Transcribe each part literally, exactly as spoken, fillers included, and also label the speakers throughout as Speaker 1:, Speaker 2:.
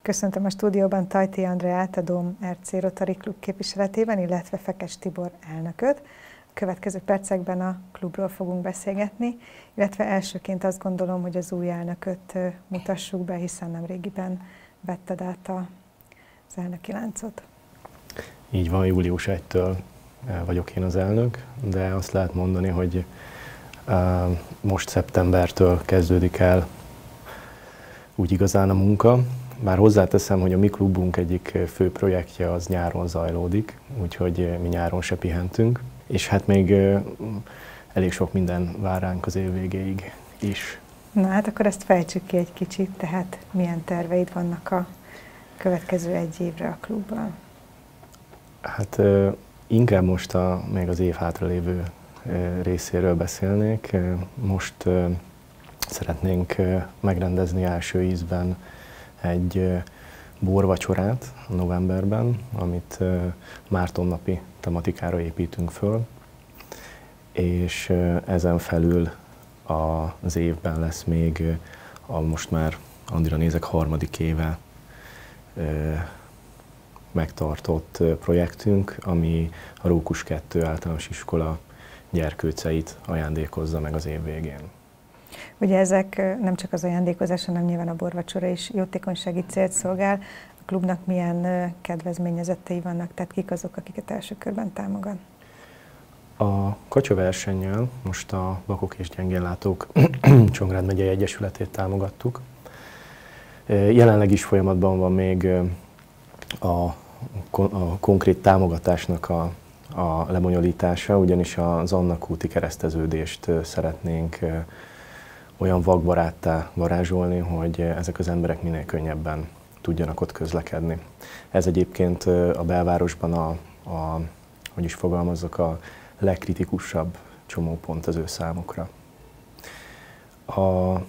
Speaker 1: Köszöntöm a stúdióban Tajti Andreát, a Dóm er cé Rotary Klub képviseletében, illetve Fekes Tibor elnököt. A következő percekben a klubról fogunk beszélgetni, illetve elsőként azt gondolom, hogy az új elnököt mutassuk be, hiszen nemrégiben vetted át az elnöki láncot.
Speaker 2: Így van, július elsejétől vagyok én az elnök, de azt lehet mondani, hogy most szeptembertől kezdődik el úgy igazán a munka. Bár hozzáteszem, hogy a mi klubunk egyik fő projektje az nyáron zajlódik, úgyhogy mi nyáron se pihentünk, és hát még elég sok minden vár ránk az év végéig is.
Speaker 1: Na hát akkor ezt fejtsük ki egy kicsit, tehát milyen terveid vannak a következő egy évre a klubban?
Speaker 2: Hát inkább most a, még az év hátralévő részéről beszélnék. Most szeretnénk megrendezni első ízben egy borvacsorát novemberben, amit Mártonnapi tematikára építünk föl, és ezen felül az évben lesz még a most már Andira nézek harmadik éve megtartott projektünk, ami a Rókus kettő általános iskola gyerkőceit ajándékozza meg az év végén.
Speaker 1: Ugye ezek nem csak az ajándékozás, hanem nyilván a borvacsora is jótékonysági célt szolgál. A klubnak milyen kedvezményezettei vannak, tehát kik azok, akiket első körben támogat?
Speaker 2: A kacsaversennyel most a Vakok és Gyengénlátók Csongrád megyei Egyesületét támogattuk. Jelenleg is folyamatban van még a, a konkrét támogatásnak a, a lebonyolítása, ugyanis az Annak úti kereszteződést szeretnénk olyan vakbaráttá varázsolni, hogy ezek az emberek minél könnyebben tudjanak ott közlekedni. Ez egyébként a belvárosban a, a hogy is fogalmazzak, a legkritikusabb csomópont az ő számukra. A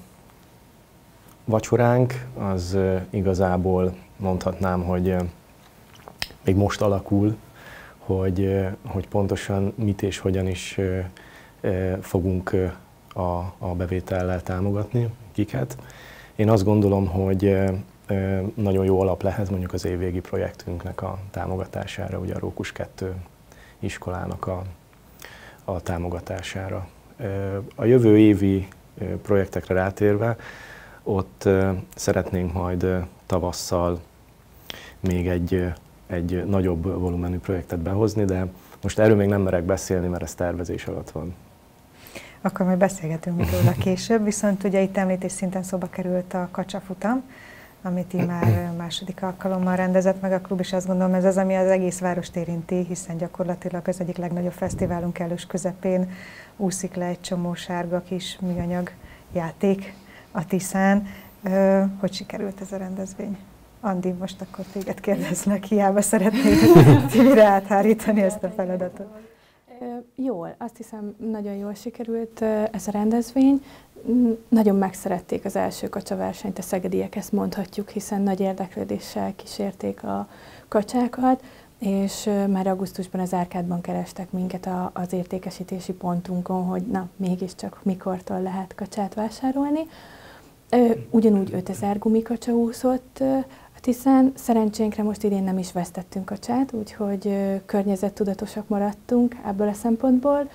Speaker 2: vacsoránk az igazából mondhatnám, hogy még most alakul, hogy, hogy pontosan mit és hogyan is fogunk a, a bevétellel támogatni, kiket. Én azt gondolom, hogy nagyon jó alap lehet mondjuk az évvégi projektünknek a támogatására, ugye a Rókus kettő iskolának a, a támogatására. A jövő évi projektekre rátérve, ott szeretnénk majd tavasszal még egy, egy nagyobb volumenű projektet behozni, de most erről még nem merek beszélni, mert ez tervezés alatt van.
Speaker 1: Akkor majd beszélgetünk még róla később, viszont ugye itt említés szinten szóba került a kacsafutam, amit így már második alkalommal rendezett meg a klub, és azt gondolom, ez az, ami az egész várost érinti, hiszen gyakorlatilag az egyik legnagyobb fesztiválunk elős közepén úszik le egy csomó sárga kis műanyag játék a Tiszán. Hogy sikerült ez a rendezvény? Andi, most akkor téged kérdezlek, hiába szeretnék Tibire áthárítani ezt a feladatot.
Speaker 3: Jól, azt hiszem, nagyon jól sikerült ez a rendezvény. Nagyon megszerették az első kacsaversenyt, a szegediek, ezt mondhatjuk, hiszen nagy érdeklődéssel kísérték a kacsákat, és már augusztusban az Árkádban kerestek minket az értékesítési pontunkon, hogy na, mégiscsak mikortól lehet kacsát vásárolni. Ugyanúgy ötezer gumikacsa úszott a Tiszán. Szerencsénkre most idén nem is vesztettünk kacsát, úgyhogy környezettudatosak maradtunk ebből a szempontból.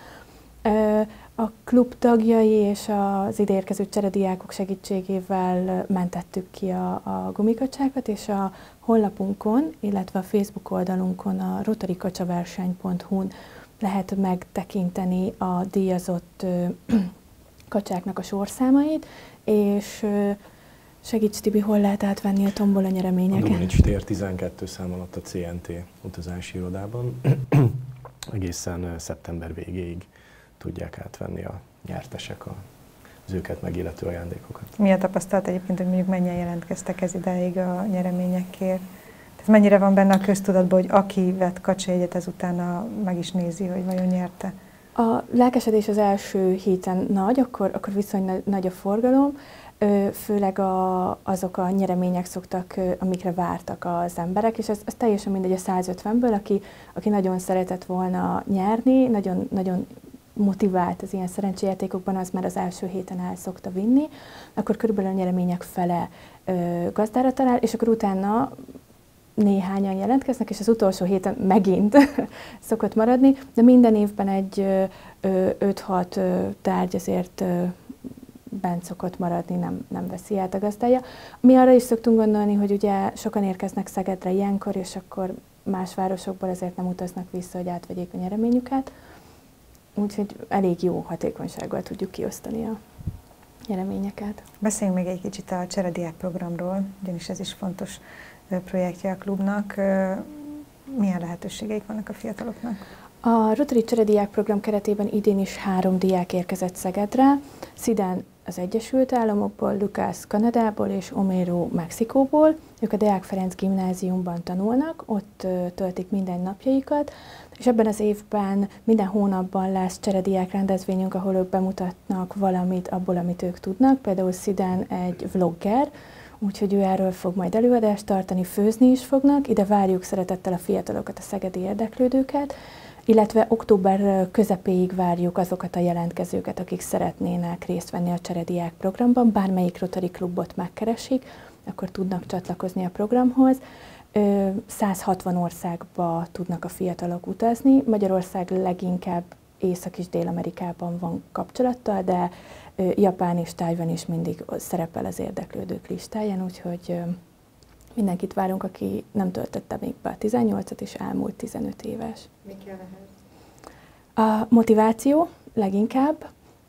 Speaker 3: A klub tagjai és az ide érkező cserediákok segítségével mentettük ki a, a gumikacsákat, és a honlapunkon, illetve a Facebook oldalunkon, a rotarykacsaverseny pont hu-n lehet megtekinteni a díjazott kacsáknak a sorszámait, és segíts, Tibi, hol lehet átvenni a tombola nyereményeket?
Speaker 2: A Domanics tér tizenkettő szám alatt a cé en té utazási irodában egészen szeptember végéig tudják átvenni a nyertesek az őket megillető ajándékokat.
Speaker 1: Mi a tapasztalat egyébként, hogy mondjuk mennyien jelentkeztek ez idáig a nyereményekért? Tehát mennyire van benne a köztudatban, hogy aki vett kacsajegyet, ezután meg is nézi, hogy vajon nyerte?
Speaker 3: A lelkesedés az első héten nagy, akkor, akkor viszonylag nagy a forgalom, főleg a, azok a nyeremények szoktak, amikre vártak az emberek, és ez, ez teljesen mindegy a százötvenből, aki, aki nagyon szeretett volna nyerni, nagyon, nagyon motivált az ilyen szerencséjátékokban, az már az első héten el szokta vinni, akkor körülbelül a nyeremények fele ö, gazdára talál, és akkor utána néhányan jelentkeznek, és az utolsó héten megint szokott maradni, de minden évben egy öt-hat tárgy azért ö, bent szokott maradni, nem, nem veszi át a gazdája. Mi arra is szoktunk gondolni, hogy ugye sokan érkeznek Szegedre ilyenkor, és akkor más városokból ezért nem utaznak vissza, hogy átvegyék a nyereményüket. Úgyhogy elég jó hatékonysággal tudjuk kiosztani a nyereményeket.
Speaker 1: Beszéljünk még egy kicsit a cserediák programról, ugyanis ez is fontos projektje a klubnak. Milyen lehetőségeik vannak a fiataloknak?
Speaker 3: A Rotary Cserediák program keretében idén is három diák érkezett Szegedre. Sziden az Egyesült Államokból, Lucas Kanadából és Omero Mexikóból. Ők a Deák Ferenc gimnáziumban tanulnak, ott töltik minden napjaikat, és ebben az évben minden hónapban lesz cserediák rendezvényünk, ahol ők bemutatnak valamit abból, amit ők tudnak. Például Sziden egy vlogger, úgyhogy ő erről fog majd előadást tartani, főzni is fognak. Ide várjuk szeretettel a fiatalokat, a szegedi érdeklődőket, illetve október közepéig várjuk azokat a jelentkezőket, akik szeretnének részt venni a cserediák programban. Bármelyik Rotary klubot megkeresik, akkor tudnak csatlakozni a programhoz. száz hatvan országba tudnak a fiatalok utazni. Magyarország leginkább Észak- és Dél-Amerikában van kapcsolattal, de Japán és Tajvan is mindig szerepel az érdeklődők listáján, úgyhogy mindenkit várunk, aki nem töltötte még be a tizennyolcat, és elmúlt tizenöt éves.
Speaker 1: Mi kell ehhez?
Speaker 3: A motiváció leginkább,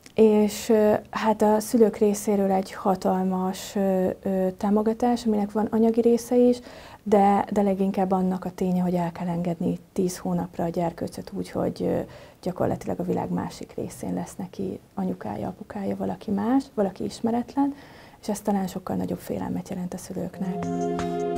Speaker 3: és hát a szülők részéről egy hatalmas támogatás, aminek van anyagi része is, de, de leginkább annak a ténye, hogy el kell engedni tíz hónapra a gyerkőcöt úgy, hogy gyakorlatilag a világ másik részén lesz neki anyukája, apukája, valaki más, valaki ismeretlen, és ez talán sokkal nagyobb félelmet jelent a szülőknek.